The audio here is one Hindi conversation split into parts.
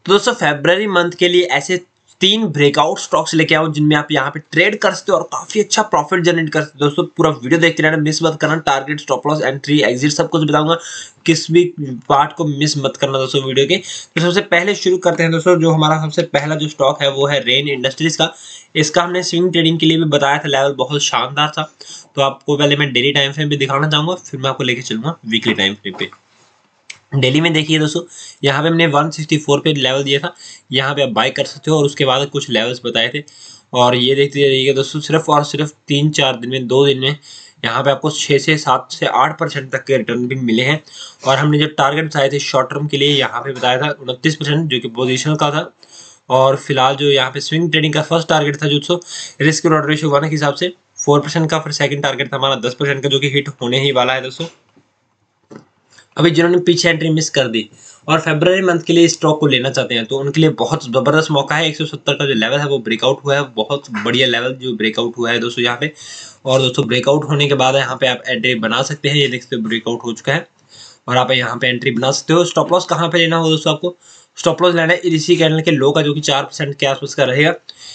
तो दोस्तों फरवरी मंथ के लिए ऐसे 3 ब्रेकआउट स्टॉक्स लेके आओ जिनमें आप यहाँ पे ट्रेड कर सकते हो और काफी अच्छा प्रॉफिट जनरेट कर सकते हो। दोस्तों पूरा वीडियो देखते रहना, मिस मत करना। Target, stop loss, entry, exit सब कुछ बताऊंगा, किस भी पार्ट को मिस मत करना दोस्तों वीडियो के। तो सबसे पहले शुरू करते हैं दोस्तों। जो हमारा सबसे पहला जो स्टॉक है वो है रेन इंडस्ट्रीज का। इसका हमने स्विंग ट्रेडिंग के लिए भी बताया था, लेवल बहुत शानदार था। तो आपको पहले मैं डेली टाइम फ्रेम भी दिखाना चाहूंगा, फिर मैं आपको लेके चलूंगा वीकली टाइम फ्रेम पे। डेली में देखिए दोस्तों, यहाँ पे हमने 164 पे लेवल दिया था, यहाँ पे आप बाय कर सकते हो और उसके बाद कुछ लेवल्स बताए थे। और ये देखते रहिएगा दोस्तों, सिर्फ और सिर्फ 3-4 दिन में, 2 दिन में यहाँ पे आपको 6 से 7 से 8% तक के रिटर्न भी मिले हैं। और हमने जो टारगेट बताए थे शॉर्ट टर्म के लिए, यहाँ पे बताया था 29% जो कि पोजिशनल का था। और फिलहाल जो यहाँ पे स्विंग ट्रेडिंग का फर्स्ट टारगेट था जो रिस्क रिवॉर्ड रेशियो 1 के हिसाब से 4% का, फिर सेकंड टारगेट था हमारा 10% का जो कि हिट होने ही वाला है दोस्तों। अभी जिन्होंने पीछे एंट्री मिस कर दी और फरवरी मंथ के लिए स्टॉक को लेना चाहते हैं तो उनके लिए बहुत जबरदस्त मौका है। 170 का जो लेवल है वो ब्रेकआउट हुआ है, बहुत बढ़िया लेवल जो ब्रेकआउट हुआ है दोस्तों यहाँ पे। और दोस्तों ब्रेकआउट होने के बाद यहाँ पे आप एंट्री बना सकते हैं। ये देखते हो ब्रेकआउट हो चुका है और आप यहाँ पे एंट्री बना सकते हो। स्टॉप लॉस कहाँ पे लेना होगा दोस्तों, आपको स्टॉप लॉस लेना है इसी कैंडल के लो का जो कि 4% के आसपास का रहेगा,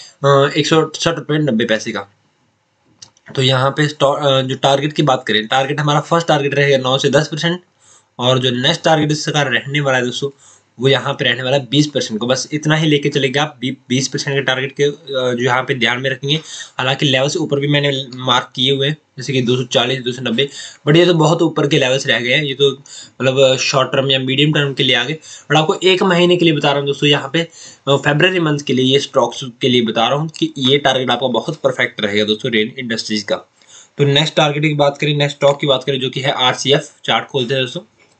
168.90 का। तो यहाँ पे जो टारगेट की बात करें, टारगेट हमारा फर्स्ट टारगेट रहेगा 9 से 10%। और जो नेक्स्ट टारगेट इसका रहने वाला है दोस्तों वो यहाँ पे रहने वाला है 20% को। बस इतना ही लेके चलेंगे आप 20% के टारगेट के जो यहाँ पे ध्यान में रखेंगे। हालांकि लेवल से ऊपर भी मैंने मार्क किए हुए हैं, जैसे कि 240, 290, बट ये तो बहुत ऊपर के लेवल्स रह गए हैं। ये तो मतलब शॉर्ट टर्म या मीडियम टर्म के लिए आगे। और आपको 1 महीने के लिए बता रहा हूँ दोस्तों, यहाँ पे फरवरी मंथ के लिए ये स्टॉक्स के लिए बता रहा हूँ कि ये टारगेट आपका बहुत परफेक्ट रहेगा दोस्तों रेन इंडस्ट्रीज का। तो नेक्स्ट टारगेट की बात करें, नेक्स्ट स्टॉक की बात करें जो कि है RCF। चार्ट खोलते हैं दोस्तों,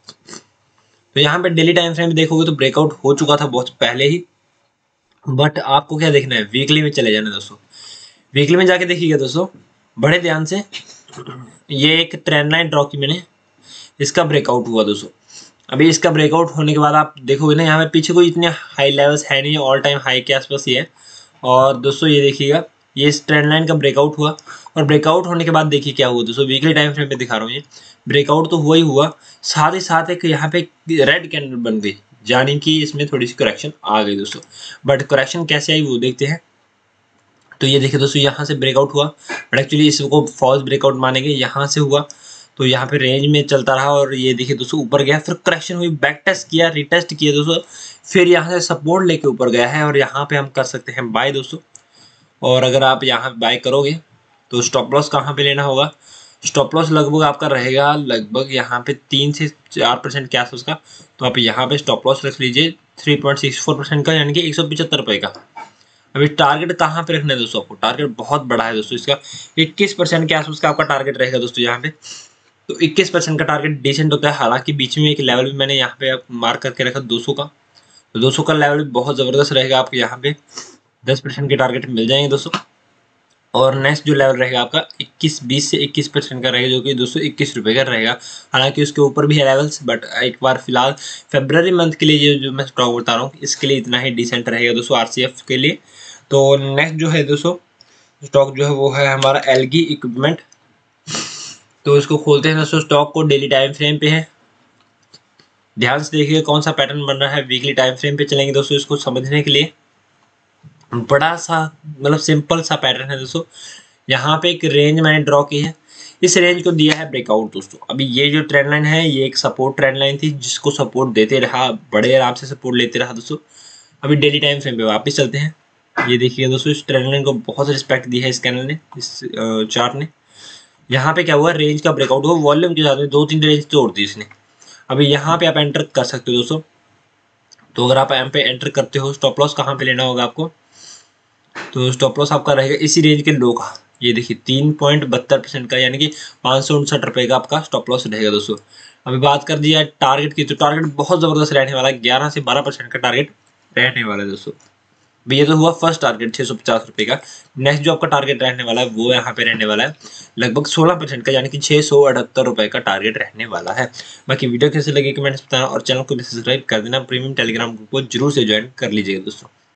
तो यहाँ पे डेली टाइम फ्रेम देखोगे तो ब्रेकआउट हो चुका था बहुत पहले ही। बट आपको क्या देखना है, वीकली में चले जाना दोस्तों। वीकली में जाके देखिएगा दोस्तों बड़े ध्यान से। ये एक ट्रेंड लाइन ड्रॉ की मैंने, इसका ब्रेकआउट हुआ दोस्तों। अभी इसका ब्रेकआउट होने के बाद आप देखोगे ना, यहाँ पे पीछे कोई इतने हाई लेवल्स है नहीं, ऑल टाइम हाई के आसपास ही है। और दोस्तों ये देखिएगा, ये इस ट्रेंड लाइन का ब्रेकआउट हुआ और ब्रेकआउट होने के बाद देखिए क्या हुआ दोस्तों। वीकली टाइम फ्रेम पे दिखा रहा हूँ, ये ब्रेकआउट तो हुआ ही हुआ, साथ ही साथ एक यहाँ पे रेड कैंडल बन गई, यानी कि इसमें थोड़ी सी करेक्शन आ गई दोस्तों। बट करेक्शन कैसे आई वो देखते हैं। तो ये देखिए दोस्तों, यहाँ से ब्रेकआउट हुआ बट एक्चुअली इसको फॉल्स ब्रेकआउट मानेंगे। यहाँ से हुआ तो यहाँ पे रेंज में चलता रहा और ये देखिए दोस्तों ऊपर गया, फिर करेक्शन हुई, बैक टेस्ट किया, रिटेस्ट किया दोस्तों, फिर यहाँ से सपोर्ट लेके ऊपर गया है और यहाँ पे हम कर सकते हैं बाय दोस्तों। और अगर आप यहाँ बाय करोगे तो स्टॉप लॉस कहाँ पे लेना होगा, स्टॉप लॉस लगभग आपका रहेगा लगभग यहाँ पे 3 से 4% के आसपास का। तो आप यहाँ पे स्टॉप लॉस रख लीजिए 3.64% का, यानी कि 175 रुपये का। अभी टारगेट कहाँ पे रखना है दोस्तों, आपको टारगेट बहुत बड़ा है दोस्तों, इसका 21% के आसपास का आपका टारगेट रहेगा दोस्तों यहाँ पे। तो 21% का टारगेट डिसेंट होता है। हालांकि बीच में एक लेवल भी मैंने यहाँ पे मार्क करके रखा 200 का, तो 200 का लेवल भी बहुत ज़बरदस्त रहेगा। आपको यहाँ पे 10% के टारगेट मिल जाएंगे दोस्तों। और नेक्स्ट जो लेवल रहेगा आपका 20 से 21% का रहेगा, जो कि 221 रुपये का रहेगा। हालांकि उसके ऊपर भी है लेवल्स, बट एक बार फिलहाल फरवरी मंथ के लिए जो मैं स्टॉक बता रहा हूँ इसके लिए इतना ही डिसेंट रहेगा दोस्तों RCF के लिए। तो नेक्स्ट जो है दोस्तों स्टॉक जो है वो है हमारा एल्गी इक्विपमेंट। तो इसको खोलते हैं दोस्तों, स्टॉक को डेली टाइम फ्रेम पे है, ध्यान से देखिए कौन सा पैटर्न बन रहा है। वीकली टाइम फ्रेम पे चलेंगे दोस्तों इसको समझने के लिए। बड़ा सा मतलब सिंपल सा पैटर्न है दोस्तों। यहाँ पे एक रेंज मैंने ड्रॉ की है, इस रेंज को दिया है ब्रेकआउट दोस्तों। अभी ये जो ट्रेंड लाइन है ये एक सपोर्ट ट्रेंड लाइन थी, जिसको सपोर्ट देते रहा, बड़े आराम से सपोर्ट लेते रहा दोस्तों। अभी डेली टाइम फ्रेम पे वापस चलते हैं। ये देखिए दोस्तों, इस ट्रेंड लाइन को बहुत रिस्पेक्ट दी है इस कैंडल ने, इस चार्ट ने। यहाँ पे क्या हुआ, रेंज का ब्रेकआउट हुआ, वॉल्यूम के साथ में 2-3 रेंज तोड़ दी इसने। अभी यहाँ पे आप एंटर कर सकते हो दोस्तों। तो अगर आप यहाँ पे एंटर करते हो, स्टॉप लॉस कहाँ पे लेना होगा आपको, तो स्टॉप लॉस आपका रहेगा इसी रेंज के लो का। ये देखिए 3.72% का, यानी कि 559 रुपये का आपका स्टॉप लॉस रहेगा दोस्तों। अभी बात कर दिया टारगेट की, तो टारगेट बहुत ज़बरदस्त रहने वाला है, 11 से 12% का टारगेट रहने वाला है दोस्तों। भाई ये तो हुआ फर्स्ट टारगेट 650 रुपये का। नेक्स्ट जो आपका टारगेट रहने वाला है वो यहाँ पे रहने वाला है लगभग 16% का, यानी कि 678 रुपये का टारगेट रहने वाला है। बाकी वीडियो कैसे लगे कमेंट्स बताना और चैनल को भी सब्सक्राइब कर देना। प्रीमियम टेलीग्राम ग्रुप को जरूर से ज्वाइन कर लीजिएगा दोस्तों।